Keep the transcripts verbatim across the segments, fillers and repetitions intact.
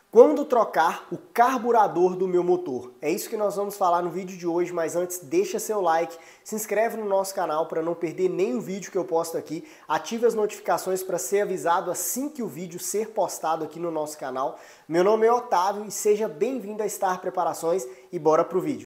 Quando trocar o carburador do meu motor? É isso que nós vamos falar no vídeo de hoje, mas antes deixa seu like, se inscreve no nosso canal para não perder nenhum vídeo que eu posto aqui, ative as notificações para ser avisado assim que o vídeo ser postado aqui no nosso canal. Meu nome é Otávio e seja bem-vindo a Star Preparações e bora pro vídeo.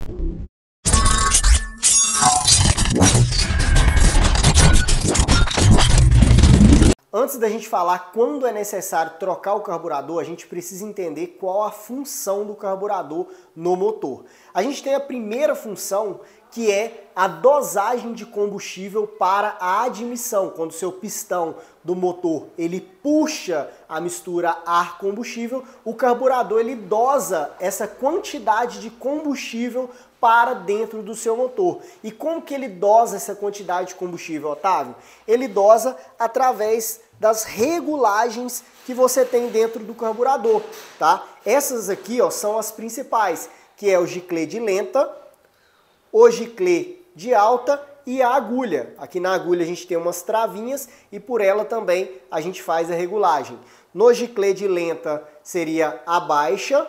Antes da gente falar quando é necessário trocar o carburador, a gente precisa entender qual a função do carburador no motor. A gente tem a primeira função, que é a dosagem de combustível para a admissão. Quando o seu pistão do motor ele puxa a mistura ar-combustível, o carburador ele dosa essa quantidade de combustível para dentro do seu motor. E como que ele dosa essa quantidade de combustível, Otávio? Ele dosa através das regulagens que você tem dentro do carburador, tá? Essas aqui, ó, são as principais, que é o giclê de lenta, o giclê de alta e a agulha. Aqui na agulha a gente tem umas travinhas e por ela também a gente faz a regulagem. No giclê de lenta seria a baixa,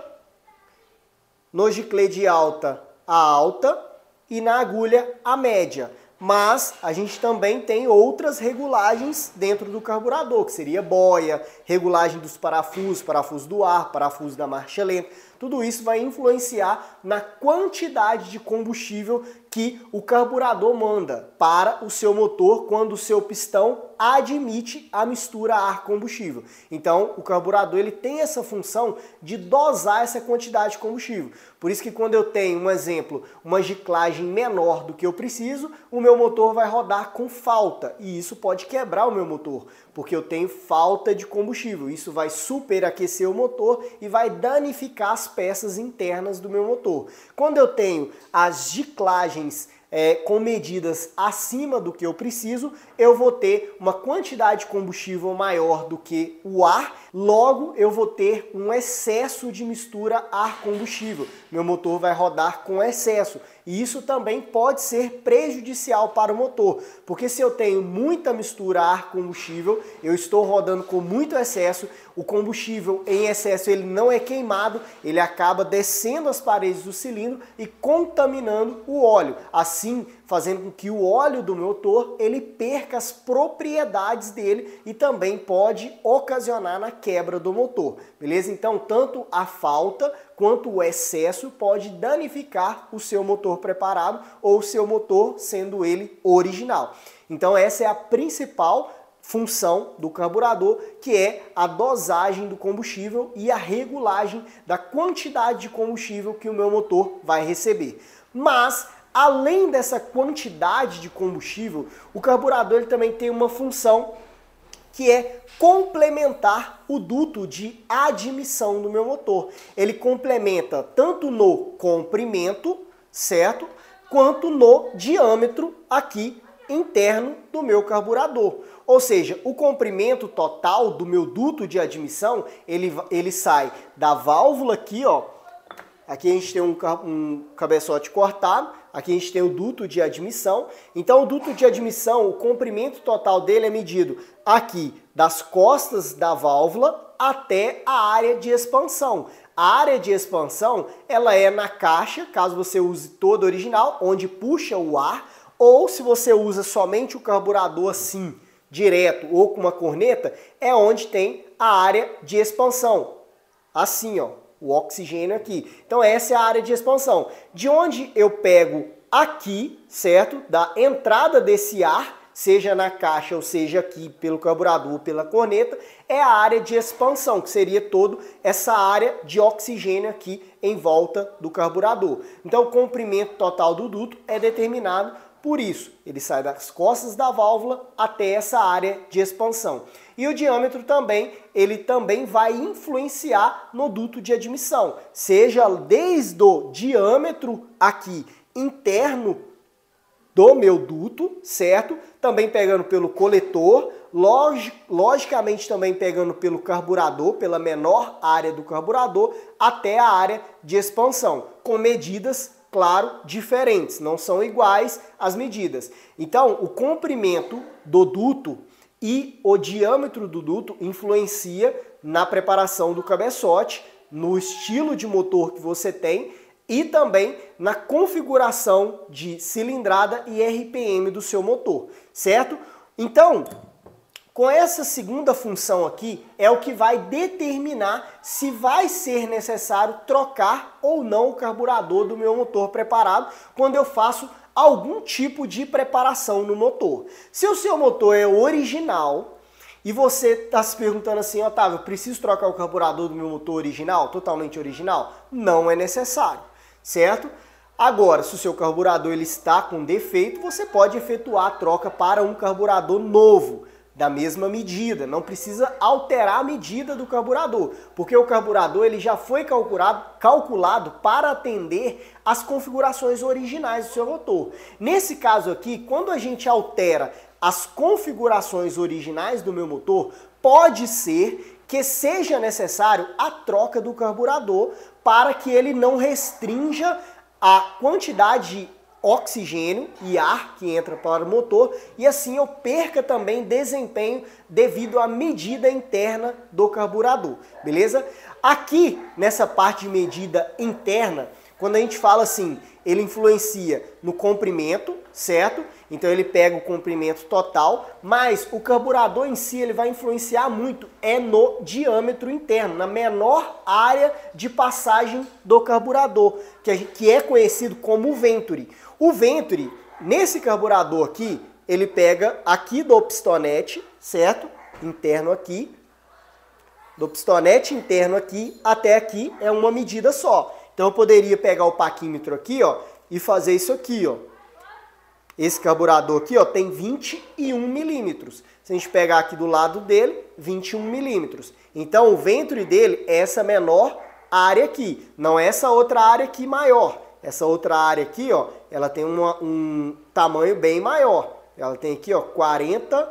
no giclê de alta a alta e na agulha a média. Mas a gente também tem outras regulagens dentro do carburador, que seria boia, regulagem dos parafusos, parafuso do ar, parafuso da marcha lenta. Tudo isso vai influenciar na quantidade de combustível que o carburador manda para o seu motor quando o seu pistão admite a mistura ar-combustível. Então, o carburador ele tem essa função de dosar essa quantidade de combustível. Por isso que quando eu tenho, um exemplo, uma giclagem menor do que eu preciso, o meu motor vai rodar com falta. E isso pode quebrar o meu motor, porque eu tenho falta de combustível. Isso vai superaquecer o motor e vai danificar as peças internas do meu motor. Quando eu tenho as giclagens É, com medidas acima do que eu preciso, eu vou ter uma quantidade de combustível maior do que o ar, logo eu vou ter um excesso de mistura ar-combustível. Meu motor vai rodar com excesso e isso também pode ser prejudicial para o motor, porque se eu tenho muita mistura ar-combustível, eu estou rodando com muito excesso, o combustível em excesso ele não é queimado, ele acaba descendo as paredes do cilindro e contaminando o óleo, assim fazendo com que o óleo do motor ele perca as propriedades dele e também pode ocasionar na quebra do motor, beleza? Então, tanto a falta quanto o excesso pode danificar o seu motor preparado ou o seu motor sendo ele original. Então, essa é a principal função do carburador, que é a dosagem do combustível e a regulagem da quantidade de combustível que o meu motor vai receber. Mas além dessa quantidade de combustível, o carburador ele também tem uma função que é complementar o duto de admissão do meu motor. Ele complementa tanto no comprimento, certo? Quanto no diâmetro aqui interno do meu carburador. Ou seja, o comprimento total do meu duto de admissão, ele, ele sai da válvula aqui, ó. Aqui a gente tem um, um cabeçote cortado, aqui a gente tem o duto de admissão. Então o duto de admissão, o comprimento total dele é medido aqui das costas da válvula até a área de expansão. A área de expansão, ela é na caixa, caso você use toda original, onde puxa o ar, ou se você usa somente o carburador assim, direto ou com uma corneta, é onde tem a área de expansão. Assim, ó. O oxigênio aqui. Então essa é a área de expansão. De onde eu pego aqui, certo? Da entrada desse ar, seja na caixa ou seja aqui pelo carburador ou pela corneta, é a área de expansão, que seria toda essa área de oxigênio aqui em volta do carburador. Então o comprimento total do duto é determinado por isso. Ele sai das costas da válvula até essa área de expansão. E o diâmetro também, ele também vai influenciar no duto de admissão, seja desde o diâmetro aqui interno do meu duto, certo? Também pegando pelo coletor, log logicamente também pegando pelo carburador, pela menor área do carburador, até a área de expansão, com medidas, claro, diferentes, não são iguais as medidas. Então, o comprimento do duto e o diâmetro do duto influencia na preparação do cabeçote, no estilo de motor que você tem e também na configuração de cilindrada e R P M do seu motor, certo? Então, com essa segunda função aqui, é o que vai determinar se vai ser necessário trocar ou não o carburador do meu motor preparado quando eu faço algum tipo de preparação no motor. Se o seu motor é original e você está se perguntando assim, Otávio, eu preciso trocar o carburador do meu motor original, totalmente original? Não é necessário, certo? Agora, se o seu carburador ele está com defeito, você pode efetuar a troca para um carburador novo, da mesma medida, não precisa alterar a medida do carburador, porque o carburador ele já foi calculado, calculado para atender as configurações originais do seu motor. Nesse caso aqui, quando a gente altera as configurações originais do meu motor, pode ser que seja necessário a troca do carburador para que ele não restrinja a quantidade de oxigênio e ar que entra para o motor e assim eu perca também desempenho devido à medida interna do carburador, beleza? Aqui nessa parte de medida interna, quando a gente fala assim, ele influencia no comprimento, certo? Então ele pega o comprimento total, mas o carburador em si ele vai influenciar muito é no diâmetro interno, na menor área de passagem do carburador, que é conhecido como Venturi. O Venturi, nesse carburador aqui, ele pega aqui do pistonete, certo? Interno aqui, do pistonete interno aqui até aqui é uma medida só. Então eu poderia pegar o paquímetro aqui, ó, e fazer isso aqui, ó. Esse carburador aqui, ó, tem vinte e um milímetros. Se a gente pegar aqui do lado dele, vinte e um milímetros. Então o Venturi dele é essa menor área aqui, não é essa outra área aqui maior. Essa outra área aqui, ó, ela tem uma, um tamanho bem maior. Ela tem aqui, ó, quarenta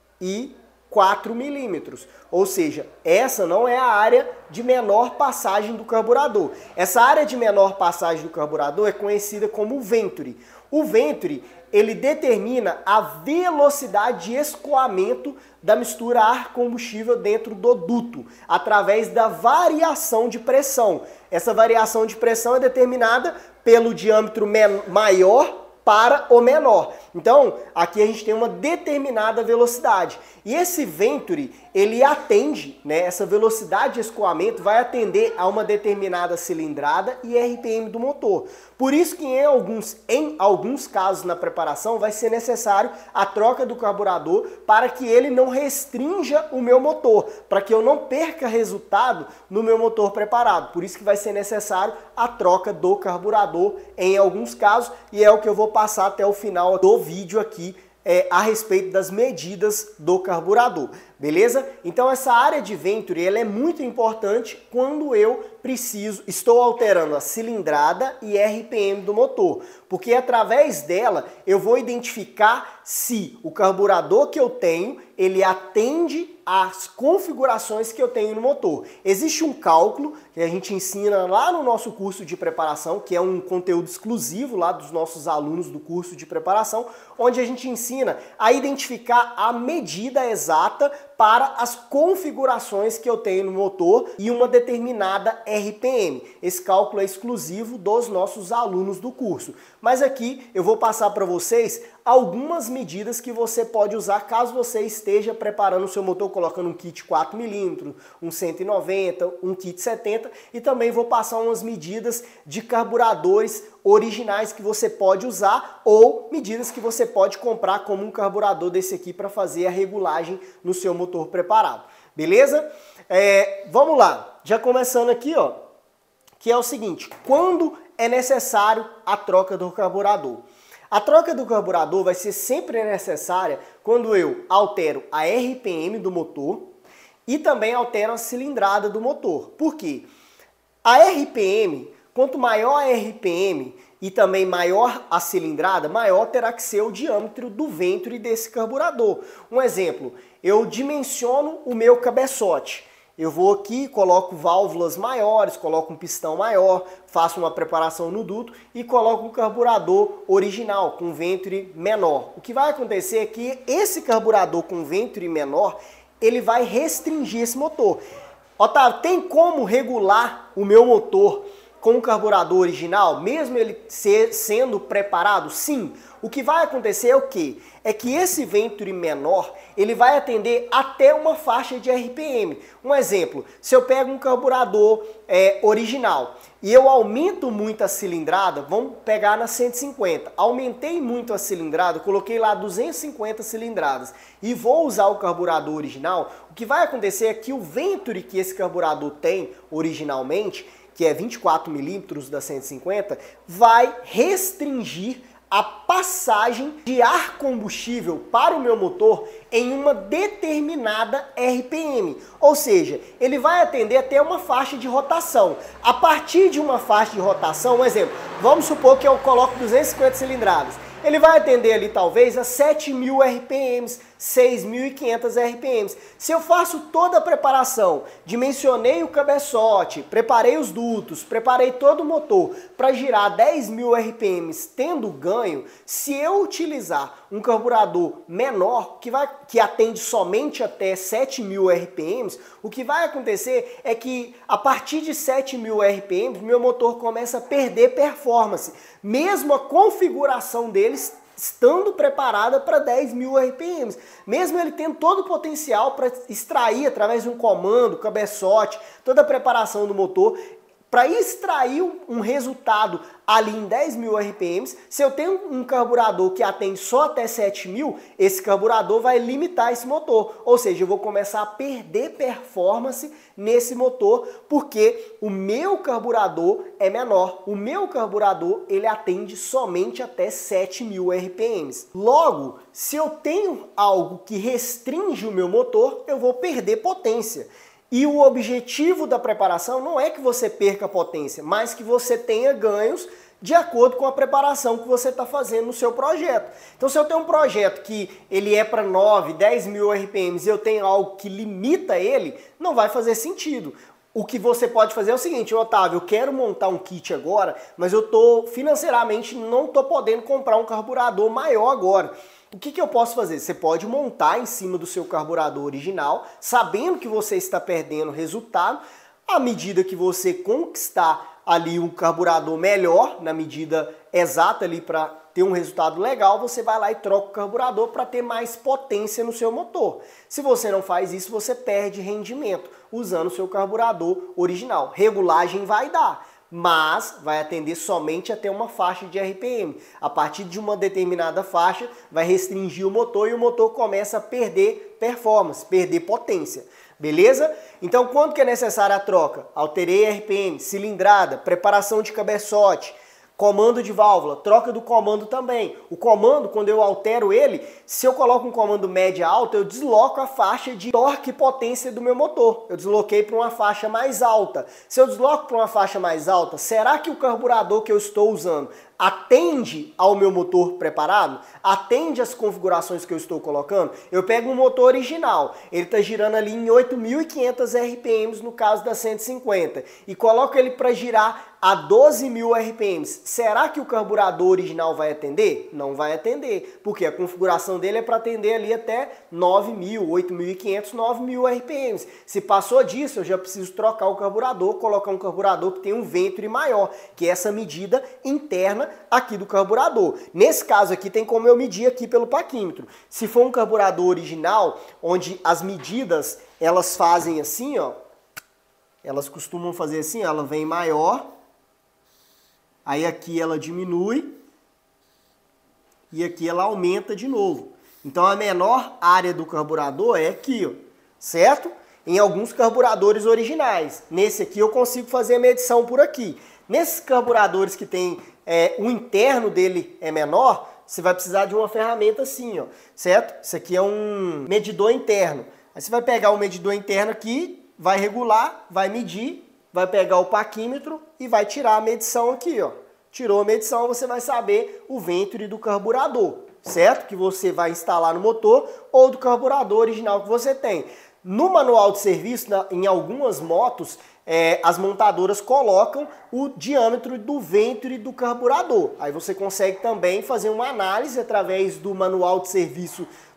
e quatro milímetros. Ou seja, essa não é a área de menor passagem do carburador. Essa área de menor passagem do carburador é conhecida como Venturi. O Venturi, ele determina a velocidade de escoamento da mistura ar-combustível dentro do duto, através da variação de pressão. Essa variação de pressão é determinada pelo diâmetro maior para o menor. Então, aqui a gente tem uma determinada velocidade. E esse Venturi, ele atende, né, essa velocidade de escoamento vai atender a uma determinada cilindrada e R P M do motor. Por isso que em alguns, em alguns casos na preparação vai ser necessário a troca do carburador para que ele não restrinja o meu motor, para que eu não perca resultado no meu motor preparado. Por isso que vai ser necessário a troca do carburador em alguns casos e é o que eu vou passar até o final do vídeo aqui é, a respeito das medidas do carburador, beleza? Então essa área de Venturi ela é muito importante quando eu preciso, estou alterando a cilindrada e R P M do motor, porque através dela eu vou identificar se o carburador que eu tenho, ele atende às configurações que eu tenho no motor. Existe um cálculo que a gente ensina lá no nosso curso de preparação, que é um conteúdo exclusivo lá dos nossos alunos do curso de preparação, onde a gente ensina a identificar a medida exata para as configurações que eu tenho no motor e uma determinada R P M. Esse cálculo é exclusivo dos nossos alunos do curso. Mas aqui eu vou passar para vocês algumas medidas que você pode usar caso você esteja preparando o seu motor, colocando um kit quatro milímetros, um cento e noventa, um kit setenta e também vou passar umas medidas de carburadores originais que você pode usar ou medidas que você pode comprar como um carburador desse aqui para fazer a regulagem no seu motor preparado. Beleza? É, vamos lá, já começando aqui, ó, que é o seguinte, quando é necessário a troca do carburador? A troca do carburador vai ser sempre necessária quando eu altero a R P M do motor e também altero a cilindrada do motor. Por quê? A R P M, quanto maior a R P M e também maior a cilindrada, maior terá que ser o diâmetro do Venturi desse carburador. Um exemplo, eu dimensiono o meu cabeçote. Eu vou aqui, coloco válvulas maiores, coloco um pistão maior, faço uma preparação no duto e coloco um carburador original com Venturi menor. O que vai acontecer é que esse carburador com Venturi menor, ele vai restringir esse motor. Otávio, tem como regular o meu motor com o carburador original, mesmo ele ser, sendo preparado? Sim. O que vai acontecer é o quê? É que esse Venturi menor, ele vai atender até uma faixa de R P M. Um exemplo, se eu pego um carburador é, original e eu aumento muito a cilindrada, vamos pegar na cento e cinquenta, aumentei muito a cilindrada, coloquei lá duzentas e cinquenta cilindradas e vou usar o carburador original, o que vai acontecer é que o Venturi que esse carburador tem originalmente, que é vinte e quatro milímetros da cento e cinquenta, vai restringir a passagem de ar combustível para o meu motor em uma determinada R P M. Ou seja, ele vai atender até uma faixa de rotação. A partir de uma faixa de rotação, um exemplo, vamos supor que eu coloco duzentas e cinquenta cilindradas. Ele vai atender ali talvez a sete mil R P Ms, seis mil e quinhentas R P Ms. Se eu faço toda a preparação, dimensionei o cabeçote, preparei os dutos, preparei todo o motor para girar dez mil R P Ms tendo ganho, se eu utilizar um carburador menor, que, vai, que atende somente até sete mil R P Ms, o que vai acontecer é que a partir de sete mil R P Ms, meu motor começa a perder performance, mesmo a configuração dele estando preparada para dez mil R P Ms, mesmo ele tendo todo o potencial para extrair através de um comando, cabeçote, toda a preparação do motor, para extrair um resultado ali em dez mil R P Ms, se eu tenho um carburador que atende só até sete mil, esse carburador vai limitar esse motor, ou seja, eu vou começar a perder performance nesse motor, porque o meu carburador é menor, o meu carburador ele atende somente até sete mil R P Ms. Logo, se eu tenho algo que restringe o meu motor, eu vou perder potência. E o objetivo da preparação não é que você perca potência, mas que você tenha ganhos de acordo com a preparação que você está fazendo no seu projeto. Então, se eu tenho um projeto que ele é para nove, dez mil R P Ms e eu tenho algo que limita ele, não vai fazer sentido. O que você pode fazer é o seguinte: Otávio, eu quero montar um kit agora, mas eu tô financeiramente não estou podendo comprar um carburador maior agora. O que, que eu posso fazer? Você pode montar em cima do seu carburador original, sabendo que você está perdendo resultado. À medida que você conquistar ali um carburador melhor, na medida exata ali para ter um resultado legal, você vai lá e troca o carburador para ter mais potência no seu motor. Se você não faz isso, você perde rendimento usando o seu carburador original. Regulagem vai dar, mas vai atender somente até uma faixa de R P M. A partir de uma determinada faixa, vai restringir o motor e o motor começa a perder performance, perder potência. Beleza? Então, quando que é necessária a troca? Alterei R P M, cilindrada, preparação de cabeçote, comando de válvula, troca do comando também. O comando, quando eu altero ele, se eu coloco um comando média alta, eu desloco a faixa de torque e potência do meu motor. Eu desloquei para uma faixa mais alta. Se eu desloco para uma faixa mais alta, será que o carburador que eu estou usando atende ao meu motor preparado? Atende às configurações que eu estou colocando? Eu pego um motor original, ele está girando ali em oito mil e quinhentas R P Ms no caso da cento e cinquenta, e coloco ele para girar a doze mil R P Ms. Será que o carburador original vai atender? Não vai atender, porque a configuração dele é para atender ali até nove mil, oito mil e quinhentos, nove mil R P Ms. Se passou disso, eu já preciso trocar o carburador, colocar um carburador que tem um Venturi maior, que é essa medida interna aqui do carburador. Nesse caso aqui tem como eu medir aqui pelo paquímetro. Se for um carburador original, onde as medidas elas fazem assim, ó, elas costumam fazer assim, ela vem maior, aí aqui ela diminui e aqui ela aumenta de novo. Então a menor área do carburador é aqui, ó, certo? Em alguns carburadores originais. Nesse aqui eu consigo fazer a medição por aqui. Nesses carburadores que tem é, o interno dele é menor, você vai precisar de uma ferramenta assim, ó, certo? Isso aqui é um medidor interno. Aí você vai pegar o medidor interno aqui, vai regular, vai medir, vai pegar o paquímetro e vai tirar a medição aqui, ó. Tirou a medição, você vai saber o Venturi do carburador, certo? Que você vai instalar no motor ou do carburador original que você tem. No manual de serviço, na, em algumas motos, é, as montadoras colocam o diâmetro do Venturi do carburador. Aí você consegue também fazer uma análise através do manual de serviço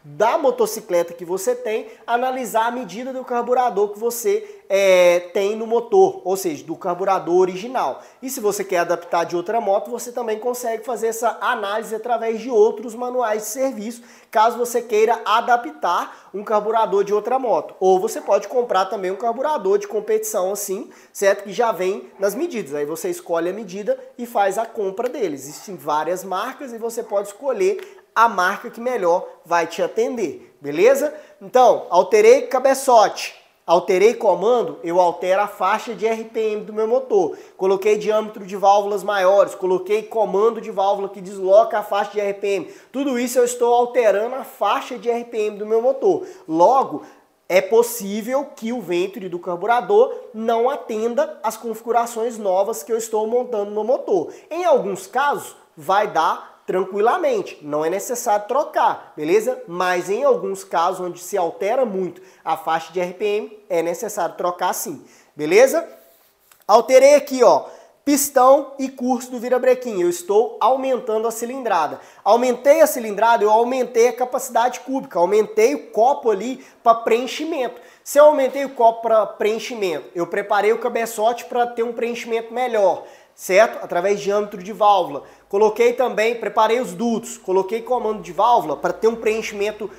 da motocicleta que você tem, analisar a medida do carburador que você é, tem no motor, ou seja, do carburador original. E se você quer adaptar de outra moto, você também consegue fazer essa análise através de outros manuais de serviço, caso você queira adaptar um carburador de outra moto. Ou você pode comprar também um carburador de competição assim, certo? Que já vem nas medidas. Aí você escolhe a medida e faz a compra deles. Existem várias marcas e você pode escolher a marca que melhor vai te atender, beleza? Então, alterei cabeçote, alterei comando, eu altero a faixa de R P M do meu motor. Coloquei diâmetro de válvulas maiores, coloquei comando de válvula que desloca a faixa de R P M. Tudo isso eu estou alterando a faixa de R P M do meu motor. Logo, é possível que o ventre do carburador não atenda às configurações novas que eu estou montando no motor. Em alguns casos, vai dar tranquilamente, não é necessário trocar, beleza? Mas em alguns casos onde se altera muito a faixa de R P M, é necessário trocar sim, beleza? Alterei aqui, ó, pistão e curso do virabrequim, eu estou aumentando a cilindrada. Aumentei a cilindrada, eu aumentei a capacidade cúbica, aumentei o copo ali para preenchimento. Se eu aumentei o copo para preenchimento, eu preparei o cabeçote para ter um preenchimento melhor, certo? Através de diâmetro de válvula. Coloquei também, preparei os dutos, coloquei comando de válvula para ter um preenchimento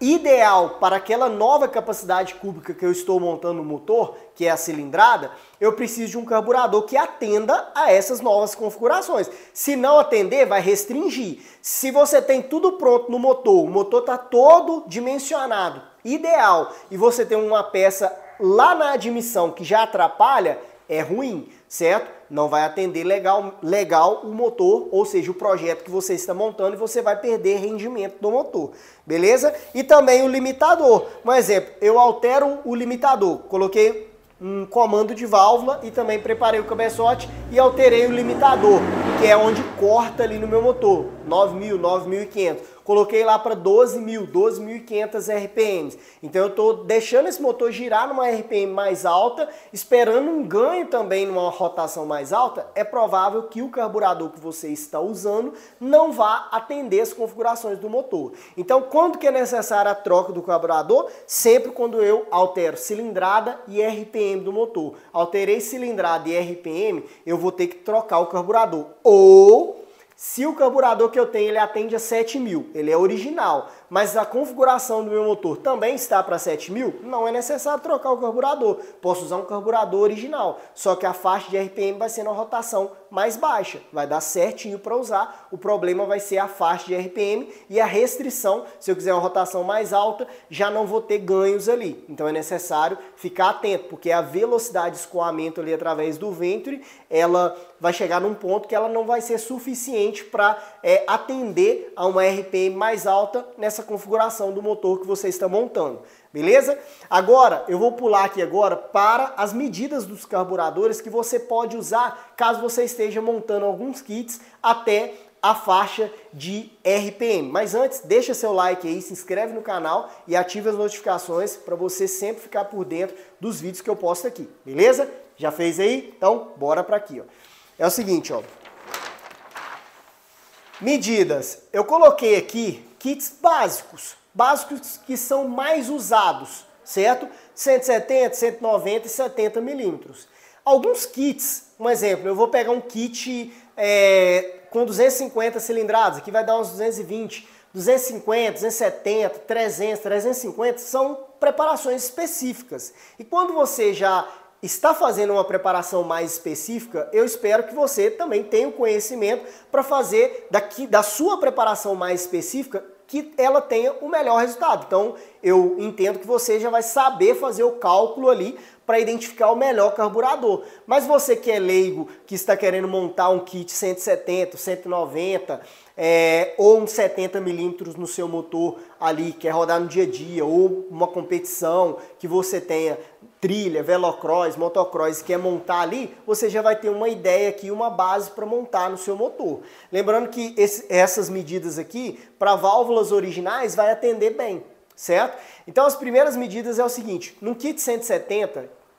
ideal para aquela nova capacidade cúbica que eu estou montando no motor, que é a cilindrada. Eu preciso de um carburador que atenda a essas novas configurações. Se não atender, vai restringir. Se você tem tudo pronto no motor, o motor está todo dimensionado, ideal, e você tem uma peça lá na admissão que já atrapalha, é ruim, certo? Não vai atender legal, legal o motor, ou seja, o projeto que você está montando, e você vai perder rendimento do motor, beleza? E também o limitador. Um exemplo, eu altero o limitador, coloquei um comando de válvula e também preparei o cabeçote e alterei o limitador, que é onde corta ali no meu motor, nove mil, nove mil e quinhentos. Coloquei lá para doze mil, doze mil e quinhentos R P Ms. Então eu estou deixando esse motor girar numa R P M mais alta, esperando um ganho também numa rotação mais alta. É provável que o carburador que você está usando não vá atender as configurações do motor. Então, quando que é necessária a troca do carburador? Sempre quando eu altero cilindrada e R P M do motor. Alterei cilindrada e R P M, eu vou ter que trocar o carburador. Ou se o carburador que eu tenho ele atende a sete mil, ele é original, mas a configuração do meu motor também está para sete mil, não é necessário trocar o carburador. Posso usar um carburador original, só que a faixa de R P M vai ser na rotação mais baixa, vai dar certinho para usar. O problema vai ser a faixa de R P M e a restrição. Se eu quiser uma rotação mais alta, já não vou ter ganhos ali. Então é necessário ficar atento, porque a velocidade de escoamento ali através do ventre, ela vai chegar num ponto que ela não vai ser suficiente para é, atender a uma R P M mais alta nessa configuração do motor que você está montando. Beleza? Agora, eu vou pular aqui agora para as medidas dos carburadores que você pode usar caso você esteja montando alguns kits até a faixa de R P M. Mas antes, deixa seu like aí, se inscreve no canal e ative as notificações para você sempre ficar por dentro dos vídeos que eu posto aqui. Beleza? Já fez aí? Então, bora para aqui, ó. É o seguinte, ó. Medidas. Eu coloquei aqui kits básicos. Básicos que são mais usados, certo? cento e setenta, cento e noventa e setenta milímetros. Alguns kits, um exemplo, eu vou pegar um kit é, com duzentos e cinquenta cilindradas, aqui vai dar uns duzentos e vinte, duzentos e cinquenta, duzentos e setenta, trezentos, trezentos e cinquenta, são preparações específicas. E quando você já está fazendo uma preparação mais específica, eu espero que você também tenha o conhecimento para fazer daqui, da sua preparação mais específica, que ela tenha o melhor resultado. Então, eu entendo que você já vai saber fazer o cálculo ali para identificar o melhor carburador. Mas você que é leigo, que está querendo montar um kit cento e setenta, cento e noventa, é, ou um setenta milímetros no seu motor ali, quer rodar no dia a dia, ou uma competição que você tenha trilha, velocross, motocross, quer montar ali, você já vai ter uma ideia aqui, uma base para montar no seu motor. Lembrando que esse, essas medidas aqui, para válvulas originais, vai atender bem, certo? Então as primeiras medidas é o seguinte, no kit cento e setenta,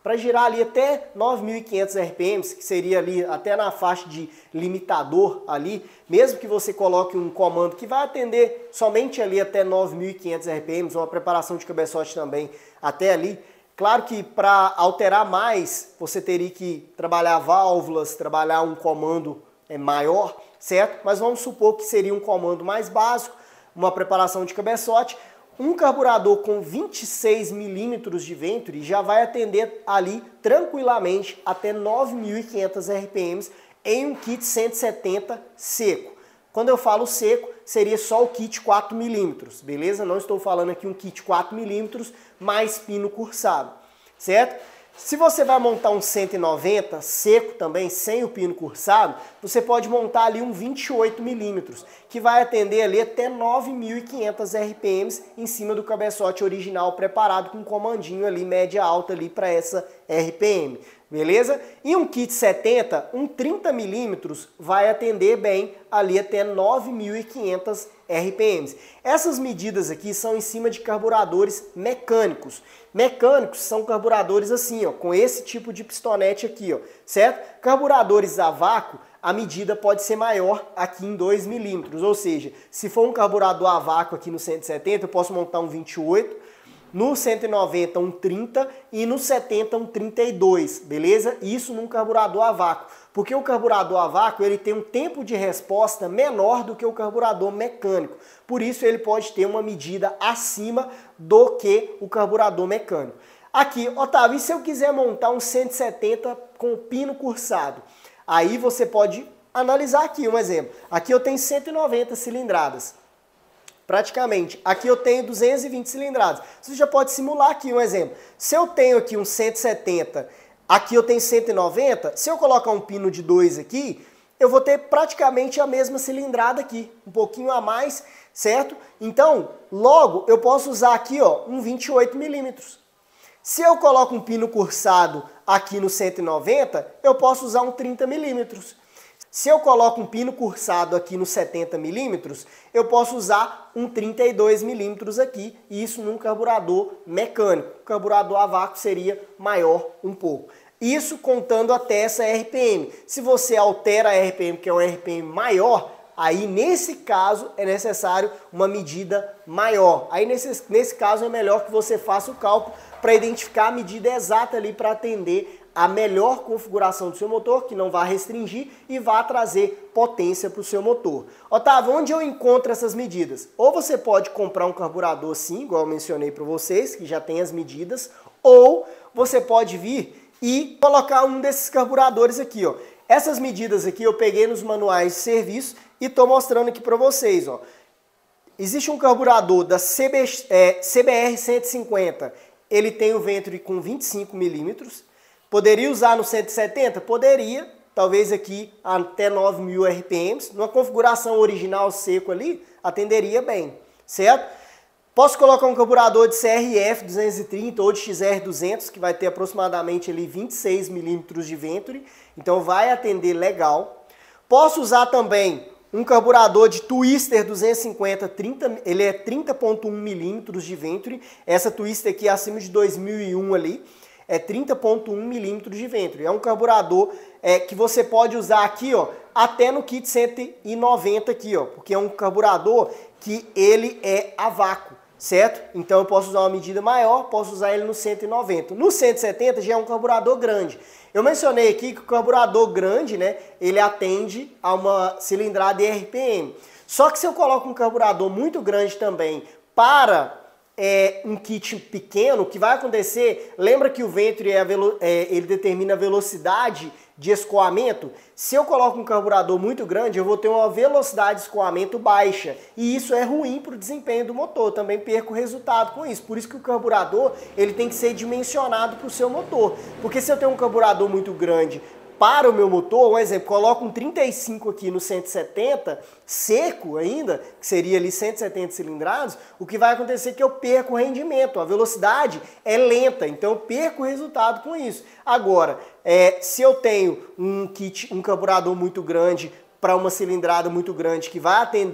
para girar ali até nove mil e quinhentos R P Ms, que seria ali até na faixa de limitador ali, mesmo que você coloque um comando que vai atender somente ali até nove mil e quinhentos R P Ms, uma preparação de cabeçote também até ali. Claro que para alterar mais, você teria que trabalhar válvulas, trabalhar um comando é, maior, certo? Mas vamos supor que seria um comando mais básico, uma preparação de cabeçote. Um carburador com vinte e seis milímetros de Venturi já vai atender ali tranquilamente até nove mil e quinhentos R P Ms em um kit cento e setenta seco. Quando eu falo seco, seria só o kit quatro milímetros, beleza? Não estou falando aqui um kit quatro milímetros mais pino cursado, certo? Se você vai montar um cento e noventa seco também, sem o pino cursado, você pode montar ali um vinte e oito milímetros, que vai atender ali até nove mil e quinhentos R P Ms em cima do cabeçote original preparado com um comandinho ali, média alta ali para essa R P M, beleza? E um kit setenta, um trinta milímetros, vai atender bem ali até nove mil e quinhentos R P Ms. Essas medidas aqui são em cima de carburadores mecânicos. Mecânicos são carburadores assim, ó, com esse tipo de pistonete aqui, ó, certo? Carburadores a vácuo, a medida pode ser maior aqui em dois milímetros, ou seja, se for um carburador a vácuo aqui no cento e setenta, eu posso montar um vinte e oito, no cento e noventa um trinta e no setenta um trinta e dois, beleza? Isso num carburador a vácuo, porque o carburador a vácuo ele tem um tempo de resposta menor do que o carburador mecânico, por isso ele pode ter uma medida acima do que o carburador mecânico. Aqui, Otávio, e se eu quiser montar um cento e setenta com pino cursado? Aí você pode analisar aqui um exemplo. Aqui eu tenho cento e noventa cilindradas. Praticamente, aqui eu tenho duzentas e vinte cilindradas. Você já pode simular aqui um exemplo. Se eu tenho aqui um cento e setenta, aqui eu tenho cento e noventa, se eu colocar um pino de dois aqui, eu vou ter praticamente a mesma cilindrada aqui, um pouquinho a mais, certo? Então, logo, eu posso usar aqui ó, um vinte e oito milímetros. Se eu coloco um pino cursado aqui no cento e noventa, eu posso usar um trinta milímetros. Se eu coloco um pino cursado aqui no setenta milímetros, eu posso usar um trinta e dois milímetros aqui, e isso num carburador mecânico. O carburador a vácuo seria maior um pouco. Isso contando até essa R P M. Se você altera a R P M, que é uma R P M maior, aí nesse caso é necessário uma medida maior. Aí nesse, nesse caso é melhor que você faça o cálculo para identificar a medida exata ali para atender a melhor configuração do seu motor, que não vai restringir e vai trazer potência para o seu motor. Otávio, onde eu encontro essas medidas? Ou você pode comprar um carburador assim, igual eu mencionei para vocês, que já tem as medidas, ou você pode vir e colocar um desses carburadores aqui, ó. Essas medidas aqui eu peguei nos manuais de serviço e estou mostrando aqui para vocês, ó. Existe um carburador da C B, é, C B R cento e cinquenta, ele tem o Venturi com vinte e cinco milímetros. Poderia usar no cento e setenta? Poderia, talvez aqui até nove mil R P Ms. Numa configuração original seco ali, atenderia bem, certo? Posso colocar um carburador de C R F duzentos e trinta ou de X R duzentos, que vai ter aproximadamente ali vinte e seis milímetros de Venturi, então vai atender legal. Posso usar também um carburador de Twister duzentos e cinquenta, trinta, ele é trinta ponto um milímetros de Venturi, essa Twister aqui é acima de dois mil e um ali, é trinta ponto um milímetros de Venturi. É um carburador é, que você pode usar aqui, ó, até no kit cento e noventa aqui, ó, porque é um carburador que ele é a vácuo, certo? Então eu posso usar uma medida maior, posso usar ele no cento e noventa. No cento e setenta já é um carburador grande. Eu mencionei aqui que o carburador grande, né, ele atende a uma cilindrada e R P M. Só que se eu coloco um carburador muito grande também para É, um kit pequeno, o que vai acontecer, lembra que o Venturi é é, ele determina a velocidade de escoamento? Se eu coloco um carburador muito grande, eu vou ter uma velocidade de escoamento baixa, e isso é ruim para o desempenho do motor, eu também perco resultado com isso. Por isso que o carburador ele tem que ser dimensionado para o seu motor, porque se eu tenho um carburador muito grande para o meu motor, um exemplo, coloco um trinta e cinco aqui no cento e setenta, seco ainda, que seria ali cento e setenta cilindrados, o que vai acontecer é que eu perco o rendimento, a velocidade é lenta, então eu perco o resultado com isso. Agora, é, se eu tenho um kit, um carburador muito grande, para uma cilindrada muito grande, que vai atender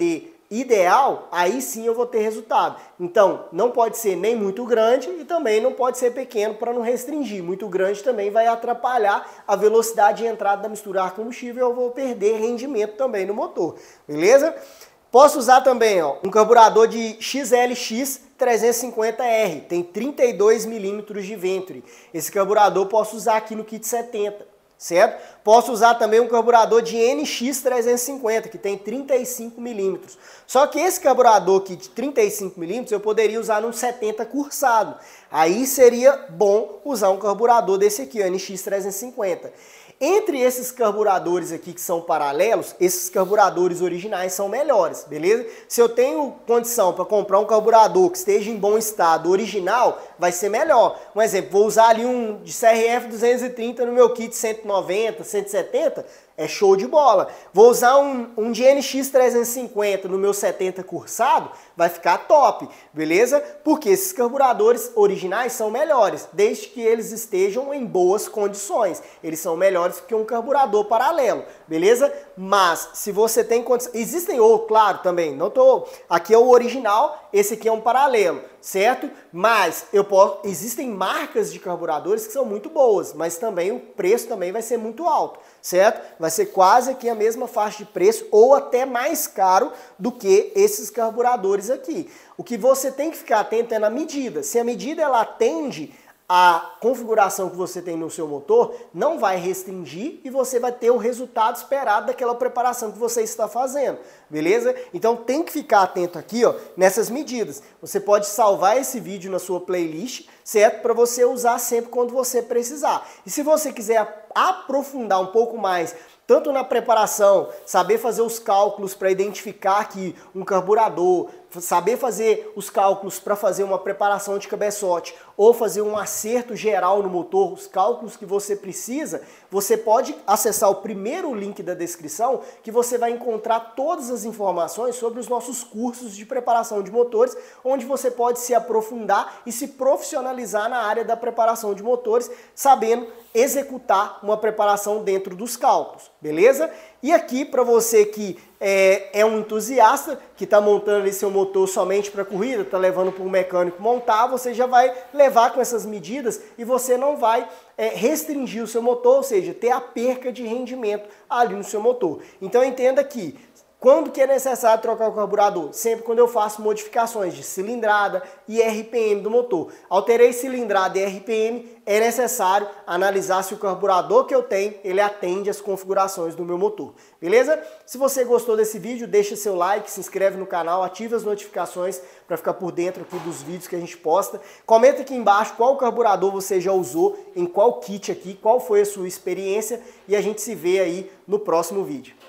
ideal, aí sim eu vou ter resultado. Então, não pode ser nem muito grande e também não pode ser pequeno para não restringir. Muito grande também vai atrapalhar a velocidade de entrada da mistura ar combustível e eu vou perder rendimento também no motor, beleza? Posso usar também ó, um carburador de X L X trezentos e cinquenta R, tem trinta e dois milímetros de Venturi. Esse carburador posso usar aqui no kit setenta, certo? Posso usar também um carburador de N X trezentos e cinquenta, que tem trinta e cinco milímetros. Só que esse carburador aqui de trinta e cinco milímetros eu poderia usar num setenta cursado. Aí seria bom usar um carburador desse aqui, o N X trezentos e cinquenta. Entre esses carburadores aqui que são paralelos, esses carburadores originais são melhores, beleza? Se eu tenho condição para comprar um carburador que esteja em bom estado original, vai ser melhor. Um exemplo, vou usar ali um de C R F duzentos e trinta no meu kit cento e noventa, cento e setenta, é show de bola. Vou usar um, um de N X trezentos e cinquenta no meu setenta cursado, vai ficar top, beleza? Porque esses carburadores originais são melhores, desde que eles estejam em boas condições. Eles são melhores que um carburador paralelo, beleza? Mas, se você tem condições... Existem outros, claro, também. Não tô... Aqui é o original, esse aqui é um paralelo, certo? Mas eu posso... existem marcas de carburadores que são muito boas, mas também o preço também vai ser muito alto, certo? Vai ser quase aqui a mesma faixa de preço ou até mais caro do que esses carburadores aqui. O que você tem que ficar atento é na medida. Se a medida ela atende a configuração que você tem no seu motor, não vai restringir e você vai ter o resultado esperado daquela preparação que você está fazendo, beleza? Então tem que ficar atento aqui, ó, nessas medidas. Você pode salvar esse vídeo na sua playlist, certo? Para você usar sempre quando você precisar. E se você quiser aprofundar um pouco mais, tanto na preparação, saber fazer os cálculos para identificar que um carburador, saber fazer os cálculos para fazer uma preparação de cabeçote ou fazer um acerto geral no motor, os cálculos que você precisa, você pode acessar o primeiro link da descrição que você vai encontrar todas as informações sobre os nossos cursos de preparação de motores, onde você pode se aprofundar e se profissionalizar na área da preparação de motores, sabendo executar uma preparação dentro dos cálculos, beleza? E aqui para você que é, é um entusiasta, que está montando ali seu motor somente para corrida, está levando para um mecânico montar, você já vai levar com essas medidas e você não vai é, restringir o seu motor, ou seja, ter a perca de rendimento ali no seu motor. Então entenda que quando que é necessário trocar o carburador? Sempre quando eu faço modificações de cilindrada e R P M do motor. Alterei cilindrada e R P M, é necessário analisar se o carburador que eu tenho, ele atende às configurações do meu motor. Beleza? Se você gostou desse vídeo, deixa seu like, se inscreve no canal, ativa as notificações para ficar por dentro aqui dos vídeos que a gente posta. Comenta aqui embaixo qual carburador você já usou, em qual kit aqui, qual foi a sua experiência e a gente se vê aí no próximo vídeo.